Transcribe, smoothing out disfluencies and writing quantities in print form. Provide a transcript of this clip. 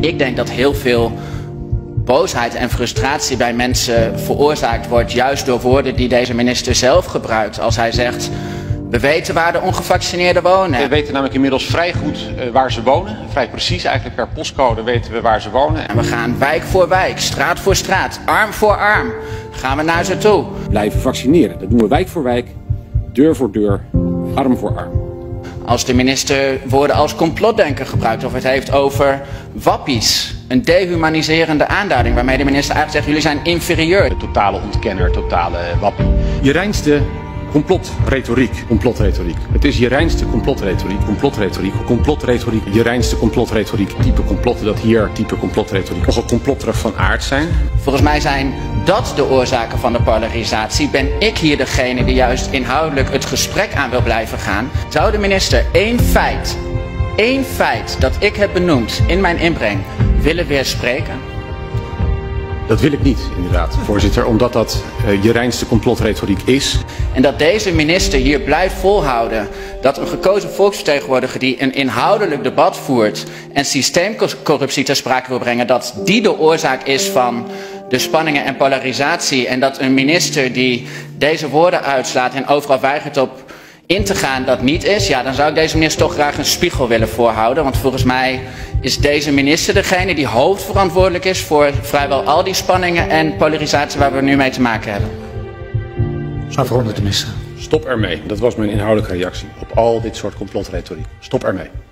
Ik denk dat heel veel boosheid en frustratie bij mensen veroorzaakt wordt juist door woorden die deze minister zelf gebruikt. Als hij zegt, we weten waar de ongevaccineerden wonen. We weten namelijk inmiddels vrij goed waar ze wonen. Vrij precies, eigenlijk per postcode weten we waar ze wonen. En we gaan wijk voor wijk, straat voor straat, arm voor arm, gaan we naar ze toe. Blijven vaccineren, dat doen we wijk voor wijk, deur voor deur, arm voor arm. Als de minister woorden als complotdenker gebruikt of het heeft over wappies, een dehumaniserende aanduiding waarmee de minister eigenlijk zegt, jullie zijn inferieur. De totale ontkenner, totale wappie. Je reinste complotretoriek. Het is je reinste complotretoriek. Je reinste complotretoriek. Type complotten dat hier, type complotretoriek. Nogal complotterig van aard zijn. Volgens mij zijn dat de oorzaken van de polarisatie. Ben ik hier degene die juist inhoudelijk het gesprek aan wil blijven gaan? Zou de minister één feit dat ik heb benoemd in mijn inbreng willen weerspreken? Dat wil ik niet, inderdaad, voorzitter, omdat dat je reinste complotretoriek is. En dat deze minister hier blijft volhouden dat een gekozen volksvertegenwoordiger die een inhoudelijk debat voert en systeemcorruptie ter sprake wil brengen, dat die de oorzaak is van de spanningen en polarisatie. En dat een minister die deze woorden uitslaat en overal weigert op in te gaan dat niet is, ja, dan zou ik deze minister toch graag een spiegel willen voorhouden. Want volgens mij is deze minister degene die hoofdverantwoordelijk is voor vrijwel al die spanningen en polarisatie waar we nu mee te maken hebben. Afrondend, minister. Stop ermee. Dat was mijn inhoudelijke reactie op al dit soort complotretoriek. Stop ermee.